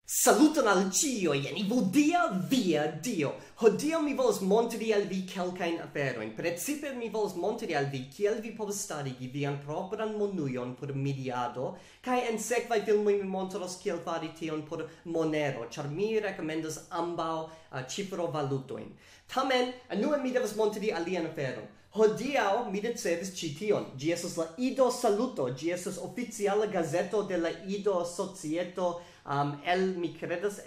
Saluton al cioi, en ivodia via Dio. Hodio mi vols montri al vi kelkain aferoin. Precipe mi vols montri al vi kiel vi povas starigi vian propran monujon por mediado, kai en sekvaj filmoj mi montros kiel fari tion por monero, char mi rekomendas ambaŭ cifrovalutojn. Tamen, anue mi devas montri alian aferon. Hodiaŭ mi ricevis ĉi tion. Ĝi estas la Ido Saluto, ĝi estas oficiala gazeto de la Ido Societo mi credas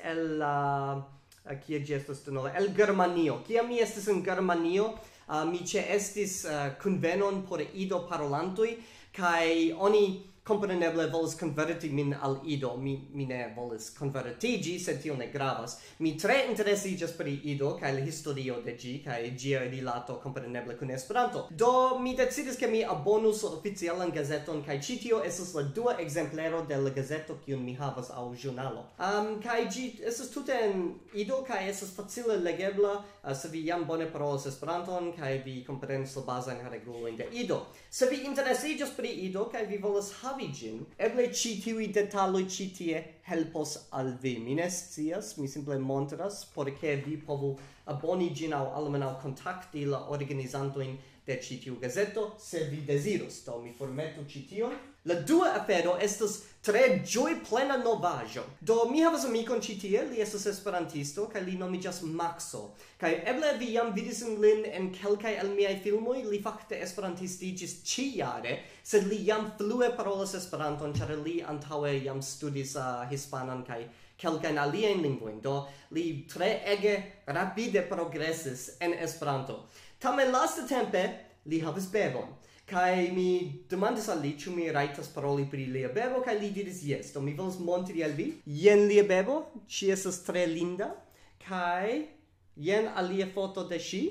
kie ĝi estas denove, el Germanio. Kiam mi estis en Germanio, mi ĉeestis kunvenon por Ido parolantoj, kaj oni compreneble volis converti min al Ido. Mi ne volis convertigi, sed tio ne gravas. Mi tre interesiĝas pri Ido kaj la historio de ĝi kaj ĝia rilato compreneble kun Esperanto. Do mi decidis ke mi abonus la oficialan gazeton kaj ĉi tio estas la dua ekzemplero de la gazeto kiun mi havas aŭ ĵurnalo. Kaj ĝi estas tute en Ido kaj estas facile legebla se vi jam bone parolas Esperanton kaj vi komprenas la bazajn regulojn de Ido. Se vi interesiĝas pri Ido kaj vi volas havi ĝin, eble ĉi tiuj detaloj ĉi tie helpos al vi. Mi ne scias, mi simple montras por ke vi povu aboni ĝin aŭ almenaŭ kontakti la organizantojn de ĉi tiu gazeto, se vi dezirus. Do mi formetu ĉi tion. La dua afero estas tre ĝojplena novaĵo. Do mi havas amikon ĉi tie, li estas esperantisto kaj li nomiĝas Maxo. Kaj eble vi jam vidis lin en kelkaj el miaj filmoj, li fakte esperantistiĝis ĉi-jare, sed li jam flue parolas Esperanton, ĉar li antaŭe jam studis hispanan kaj kelkajn aliajn lingvojn. Do li tre ege rapide progresis en Esperanto. Tamen lastatempe li havis bebon. Kai mi demandis al li, ĉu mi rajtas paroli pri lia bebo, kaj li diris jes. Do mi volas montri al vi. Jen lia bebo, ŝi estas tre linda, kaj jen alia foto de ŝi.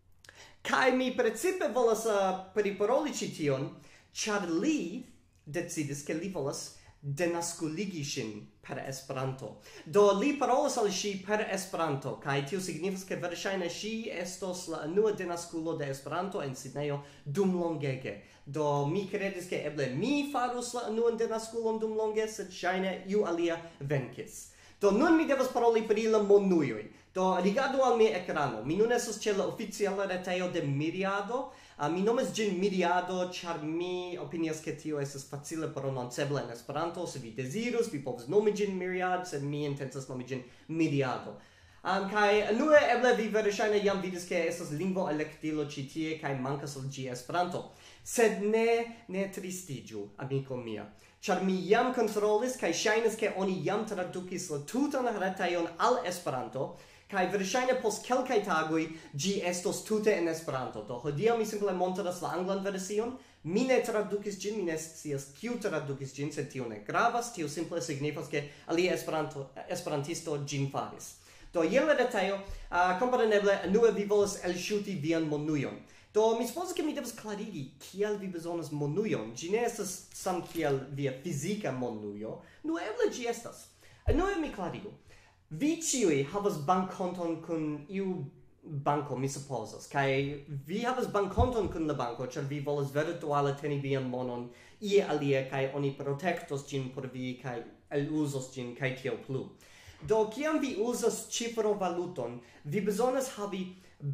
Kaj mi precipe volas priparoli ĉi tion, ĉar li decidis ke li volas denaskuligi ŝin per Esperanto. Do li parolas al ŝi per Esperanto, kaj tio signifas ke verŝajne ŝi estos la unua denaskulo de Esperanto en Sidnejo dumlongege. Do mi kredis ke eble mi farus la unuan denaskulon dumlonge, sed ŝajne iu alia venkis. Do nun mi devas paroli pri la monujoj. Do rigardu al mia ekrano. Mi nun estas ĉe la oficiala retejo de Miriado. Mi nomas ĝin Miriado, ĉar mi opinias ke tio estas facile prononcebla en Esperanto. Se vi dezirus, vi povas nomi ĝin Miriad, sed mi intencas nomi ĝin Miriado. Kaj unue eble vi verŝajne jam vidis ke estas lingvoelektilo ĉi tie kaj mankas al ĝi Esperanto. Sed ne tristiĝu, amiko mia. Ĉar mi jam kontrolis kaj ŝajnas ke oni jam tradukis la tutan retejon al Esperanto. Kai verŝajne post kelkaj tagoj ĝi estos tute en Esperanto. Do hodiaŭ mi simple montras la anglan version. Mi ne tradukis ĝin, mi ne scias kiu tradukis ĝin, sed tio ne gravas. Tio simple signifas ke alia esperantisto ĝin faris. Do jen la retejo, kompreneble unue vi volas elŝuti vian monujon. Do mi supozas ke mi devas klarigi kial vi bezonas monujon. Ĝi ne estas samkiel via fizika monujo. Nu eble ĝi estas. Unue mi klarigu. Vi ĉiuj havas bankkonton kun iu banko, mi supozas, kaj vi havas bankkonton kun la banko, ĉar vi volas virtuale teni vian monon ie alie, kaj oni protektos ĝin por vi kaj eluzos ĝin kaj tiel plu. Do kiam vi uzas cifrovaluton, vi bezonas havi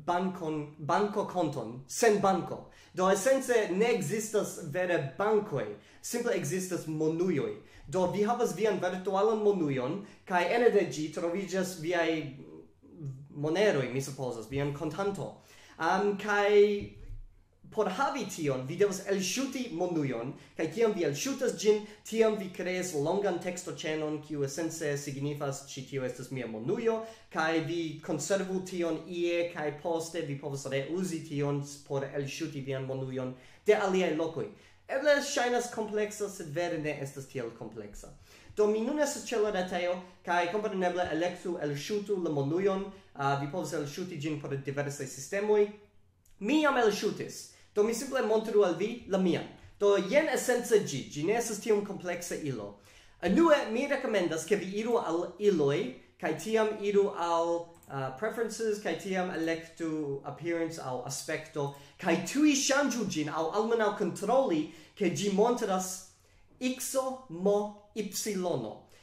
bankokonton sen banko. Do esence ne ekzistas vere bankoj, simple ekzistas monujoj. Do vi havas vian virtualan monujon, kaj ene de ĝi troviĝas viaj moneroj, mi supozas, vian kontanto. Kaj por havi tion, vi devas elŝuti monujon, kaj kiam vi elŝutas ĝin, tiam vi kreas longan tekstoĉenon, kiu esence signifas ĉi tio estas mia monujo, kaj vi konservu tion ie, kaj poste vi povas reuzi tion por elŝuti vian monujon de aliaj lokoj. Eble ŝajnas kompleksa, sed vere ne estas tiel kompleksa. Do mi nun estas ĉe la retejo, kaj kompreneble elektu elŝutu la monujon. Vi povas elŝuti ĝin por diversaj sistemoj. Mi jam elŝutis. Do mi simple montru al vi la mian. Do jen esence ĝi. Ĝi ne estas tiom kompleksa ilo. Unue mi rekomendas ke vi iru al iloj, kaj tiam iru al preferences, kaj tiam elektu appearance aŭ aspekto, kaj tuj ŝanĝu ĝin aŭ almenaŭ kontroli ke ĝi montras xo mo ypsilono.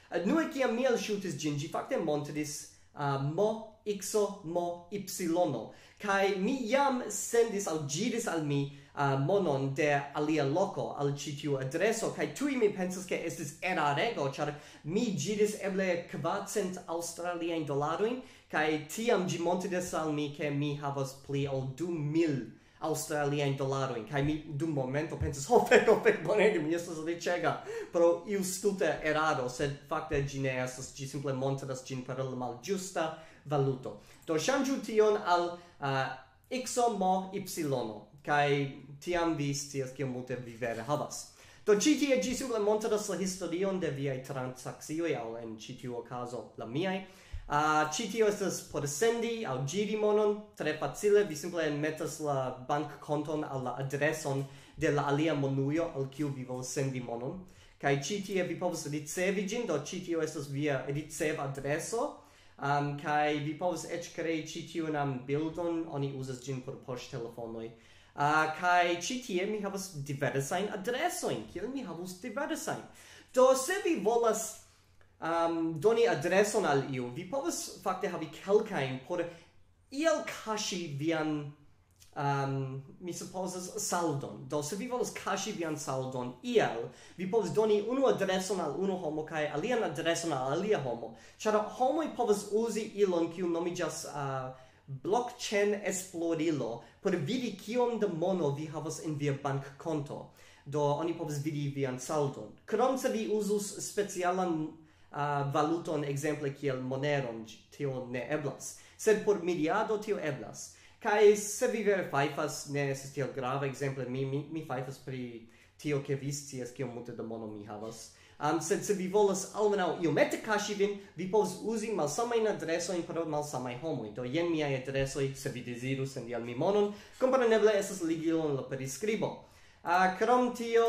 Nue kiam mi alŝutis ĝin, ĝi fakte montris mo xo mo ypsilono. Kai mi jam sendis aŭ ĝiris al mi monon de alia loko al ĉi tiu adreso, kaj tuj mi pensas ke estis erarego, ĉar mi ĝiris eble 400 aŭstraliajn dolarojn, kaj tiam ĝi montris al mi ke mi havas pli ol 2000 australiajn dolarojn, kaj mi dum momento pensas, fek, bonege, mi estas riĉega pro iu stulta eraro, sed fakte ĝi ne estas, ĝi simple montras ĝin per la malĝusta valuto. Do ŝanĝu tion al xo mo ypsilono, kaj tiam vi scias kiom multe vi vere havas. Do ĉi tie ĝi simple montras la historion de viaj transakcioj, aŭ en ĉi tiu okazo la miaj. Ĉi tio estas por sendi aŭ ĝiri monon tre facile, vi simple enmetas la bankkonton al la adreson de la alia monujo al kiu vi volas sendi monon, kaj ĉi tie vi povas ricevi ĝin, do ĉi tio estas via ricevadreso, kaj vi povas eĉ krei ĉi tiun bildon, oni uzas ĝin por poŝtelefonoj. Kaj ĉi tie mi havas diversajn adresojn, kiel mi havus diversajn. Do se vi volas doni adreson al iu, vi povas fakte havi kelkajn por iel kaŝi vian mi supozas saldon. Do se vi volas kaŝi vian saldon iel, vi povas doni unu adreson al unu homo kaj alian adreson al alia homo. Ĉar homoj povas uzi ilon kiu nomiĝas blockchain esplorilo por vidi kiom da mono vi havas en via bankkonto. Do oni povas vidi vian saldon. Krom se vi uzus specialan valuton exemple kiel moneron, tio ne eblas. Sed por miliado tio eblas. Kai se vi vere fajfas, ne estas tiel grava, exemple mi fajfas pri tio ke vi scias kiom multe da mono mi havas. Sed se vi volas almenaŭ iomete kaŝi vin, vi povas uzi malsamajn adresojn por malsamaj homoj. Do jen miaj adresoj, se vi dezirus sendi al mi monon, kompreneble estas ligilo en la periskribo. Krom tio,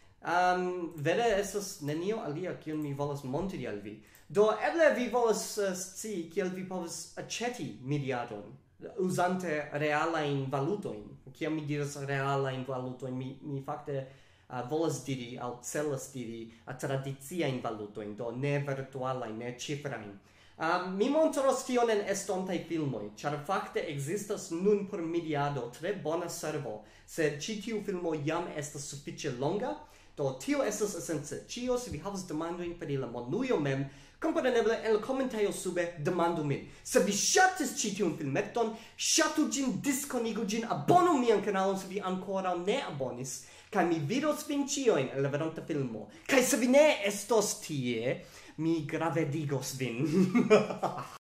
vere estas nenio alia kiun mi volas montri al vi. Do eble vi volas scii kiel vi povas aĉeti miliadon uzante realajn valutojn. Kiam mi diras realajn valutojn, mi fakte volas diri aŭ celas diri tradiciajn valutojn, do ne virtualajn, ne cifrajn. Mi montros tion en estontaj filmoj, ĉar fakte ekzistas nun por miliado tre bona servo, sed ĉi tiu filmo jam estas sufiĉe longa. Do tio estas esence ĉio. Se vi havas demandojn pri la monujo mem, kompreneble en la komentejo sube demandu min. Se vi ŝatis ĉi tiun filmeton, ŝatu ĝin, diskonigu ĝin, abonu mian kanalon se vi ankoraŭ ne abonis, kaj mi vidos vin ĉiujn en la veronta filmo. Kaj se vi ne estos tie, mi gravedigos vin.